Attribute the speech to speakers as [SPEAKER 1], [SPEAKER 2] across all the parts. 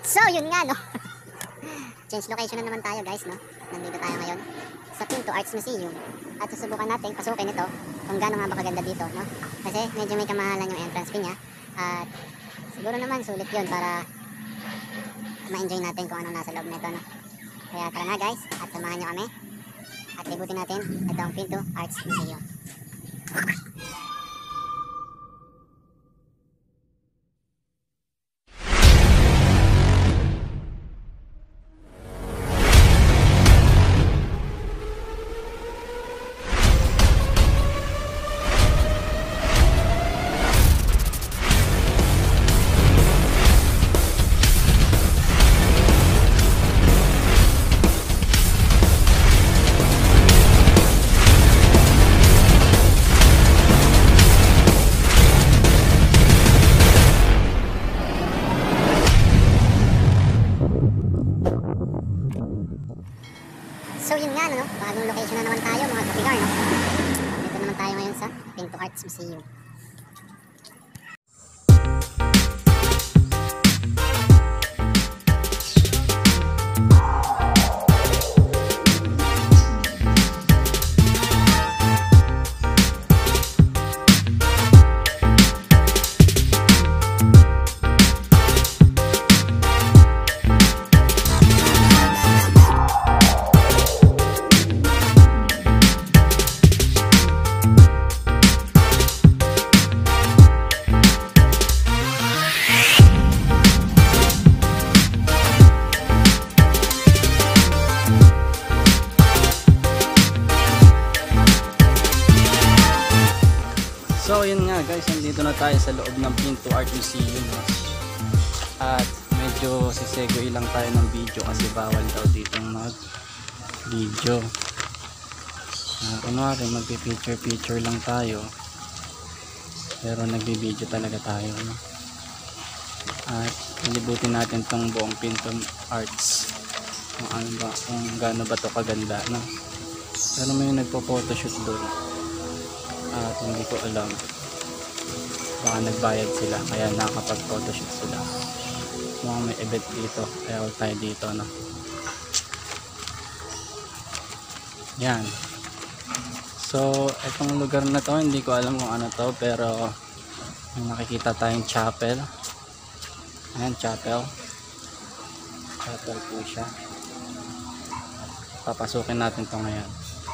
[SPEAKER 1] So yun nga no. Change location na naman tayo guys no. Nandito tayo ngayon sa Pinto Arts Museum. At susubukan natin pasukin ito kung gaano nga ba kaganda dito no. Kasi medyo may kamahalan yung entrance fee niya. At siguro naman sulit yun para ma-enjoy natin kung ano nasa loob nito no. Kaya tara na guys at samahan nyo kami. At libutin natin itong Pinto Arts Museum. So yun nga no, bagong location na naman tayo mga kapigar no. Dito naman tayo ngayon sa Pinto Arts Museum.
[SPEAKER 2] So yun nga guys, nandito na tayo sa loob ng Pinto Art Museum at medyo sisegoy lang tayo ng video kasi bawal daw dito mag video. Kunwari magpi-picture lang tayo pero nagbi-video talaga tayo no? At nilibutin natin tong buong Pinto Arts kung ano ba, kung gaano ba to kaganda no? Pero may nagpo-photoshoot doon at hindi ko alam, baka nagbayad sila kaya nakapag photoshoot sila. Mukhang may event dito kaya all tayo dito no? Yan. So itong lugar na to hindi ko alam kung ano to, pero may nakikita tayong chapel. Ayan, chapel po siya. Papasukin natin to ngayon.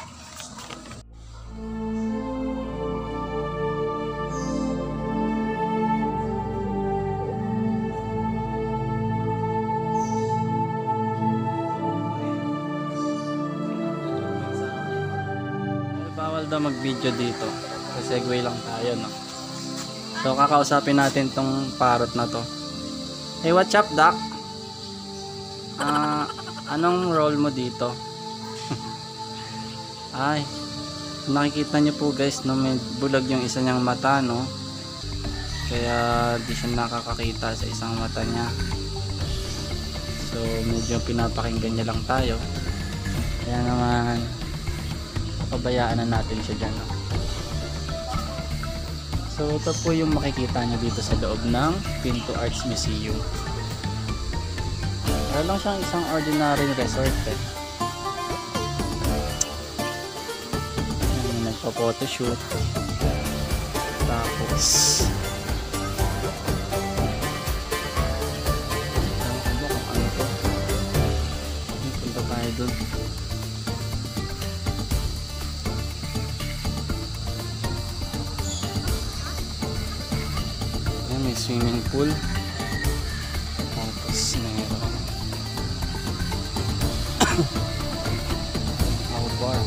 [SPEAKER 2] Bawal daw mag video dito kasi segue lang tayo no. So kakausapin natin tong parrot na to. Hey, what's up doc? Anong role mo dito? Ay, nakikita niyo po guys no, may bulag yung isa niyang mata no, kaya di siya nakakakita sa isang mata niya. So medyo pinapakinggan niya lang tayo, kaya naman pabayaan na natin siya dyan no? So ito po yung makikita nyo dito sa loob ng Pinto Arts Museum. Wala lang siyang isang ordinary resort eh. Nagpa-photoshoot tapos ano to, punta tayo dun. May swimming pool tapos meron bar.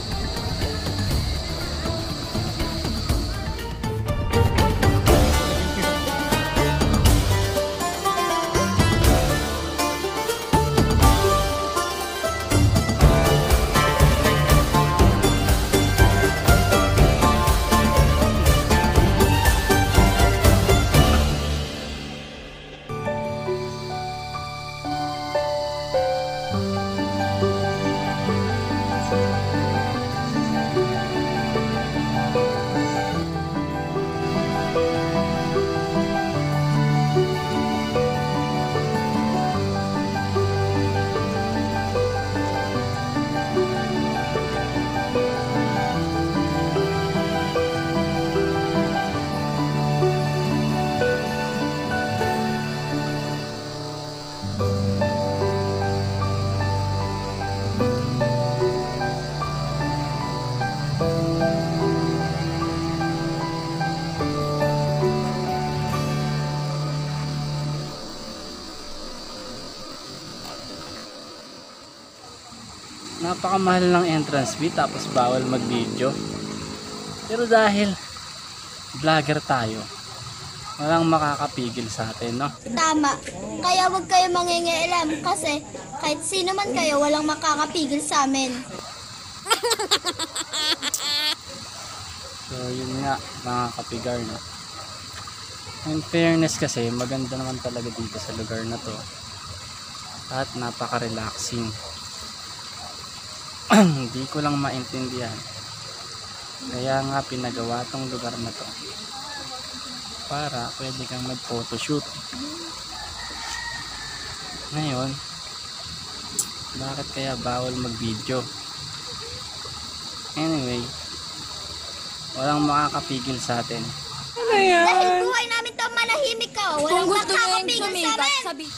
[SPEAKER 2] napakamahal ng entrance fee tapos bawal mag-video. Pero dahil vlogger tayo, walang makakapigil sa atin, no?
[SPEAKER 3] Tama. Kaya wag kayo mangingialam kasi kahit sino man kayo, walang makakapigil sa amin.
[SPEAKER 2] So yun nga mga kapigar, no? In fairness kasi maganda naman talaga dito sa lugar na to at napaka-relaxing. Hindi ko lang maintindihan kaya nga pinagawa tong lugar na to para pwede kang mag photoshoot. Ngayon, bakit kaya bawal mag video? Anyway, walang makakapigil sa atin.
[SPEAKER 3] Dahil buhay namin to manahimik ka, walang makakapigil sa amin.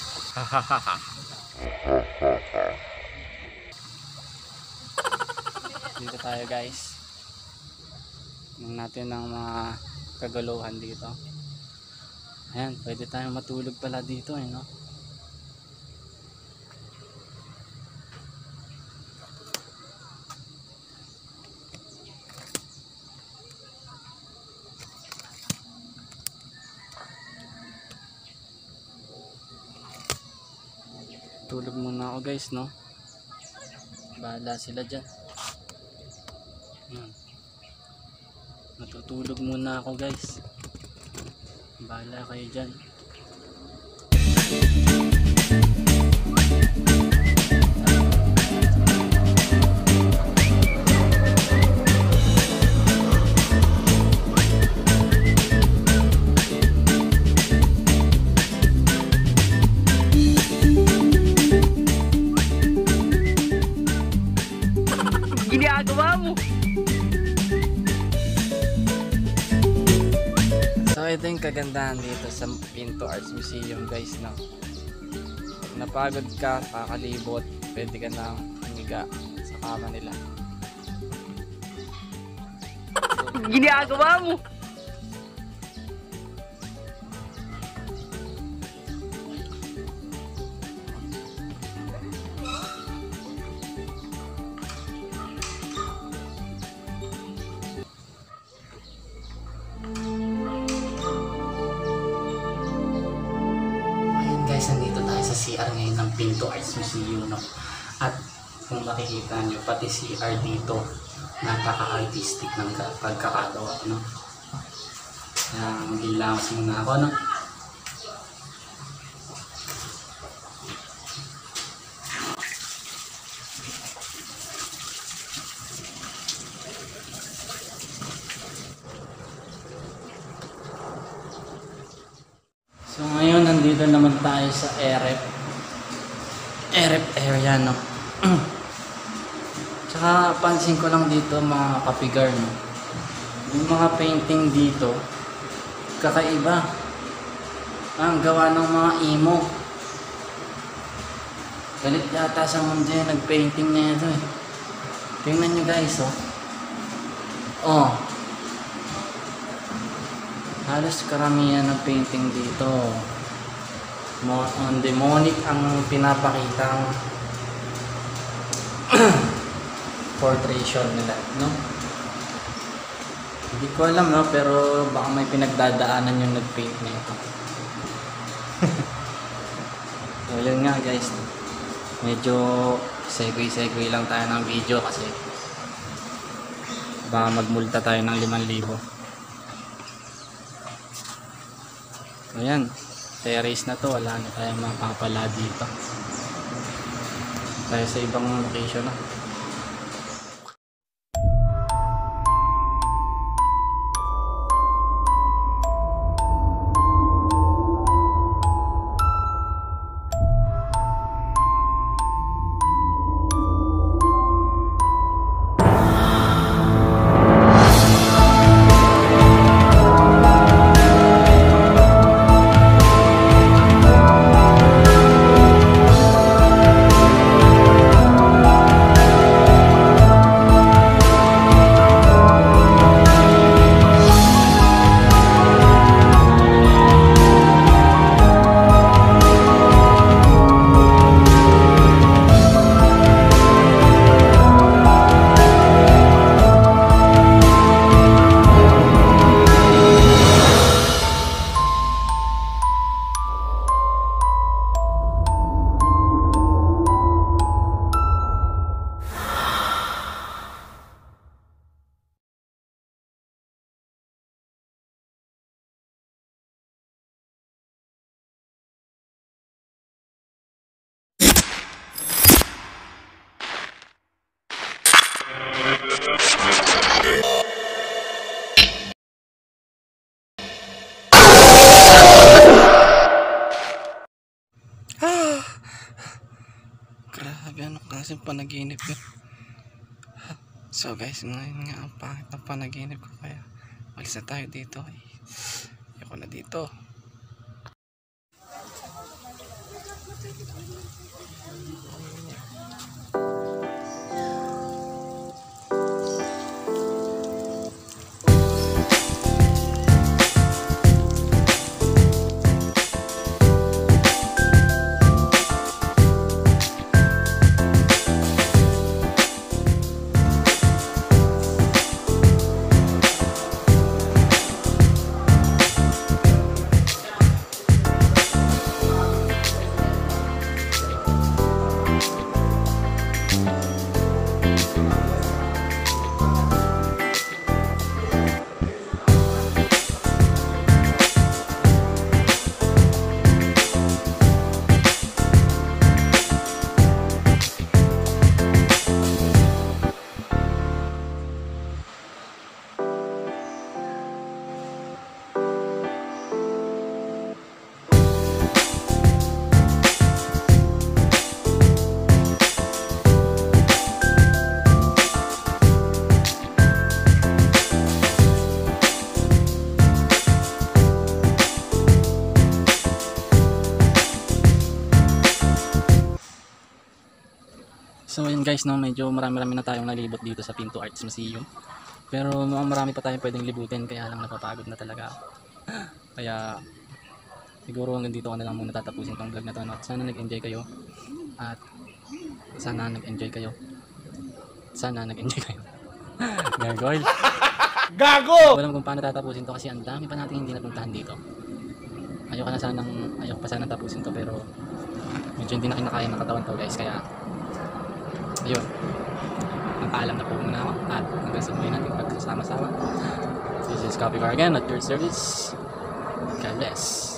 [SPEAKER 2] Dito tayo guys. Tingnan natin ang mga kaguluhan dito. Ayan, pwede tayong matulog pala dito eh, no? Tulog muna ako guys, no? Bahala sila dyan. Ayan. Matutulog muna ako guys. Bahala kayo dyan. Ginagawa mo. So ito yung kagandahan dito sa Pinto Arts Museum guys, no? Pag napagod ka, kakalibot, pwede ka na humiga sa kama nila. Ginagawa mo. Guys, nandito tayo sa CR ngayon ng Pinto Arts Museum, no? At kung makikita nyo, pati CR dito napaka-artistic ng pagkakagawa, no? Kaya mag-ilawas muna ako, no? So ngayon nandito naman tayo sa EREP area, no? Tsaka pansin ko lang dito mga kapigar, no? Yung mga painting dito kakaiba. Ang gawa ng mga emo. Galit yata sa mundo yung nagpainting na ito eh. Tingnan nyo guys, oh. Oh, halos karamihan ng painting dito demonic ang pinapakitang portrayal nila, no? Hindi ko alam, no? Pero baka may pinagdadaanan yung nag-paint na ito. So yun nga guys, medyo segue lang tayo ng video kasi baka magmulta tayo ng 5,000. Ayan, terrace na to, wala na tayong mapapala dito. Tayo sa ibang location na. Kasi panaginip yun. So guys, ngayon nga ang pangit ng panaginip ko, kaya malis na tayo dito. Ayoko na dito. So yun guys, no, medyo marami-rami na tayong nalibot dito sa Pinto Arts Museum. Pero mukhang marami pa tayong pwedeng libutin, kaya lang napapagod na talaga ako. Kaya siguro hanggang dito ko na lang muna tatapusin tong vlog na to, no? Sana nag-enjoy kayo. At sana nag-enjoy kayo. Sana nag-enjoy kayo. Gargoyle. Gago! Alam kung paano tatapusin to kasi ang dami pa natin hindi napuntahan dito. Ayoko pa sana tapusin to, pero medyo hindi na kinakaya ng katawan to guys, kaya ayun, magpaalam na po muna ako at hanggang sa muli natin pagsasama-sama. This is Copy Car again at your service. God bless.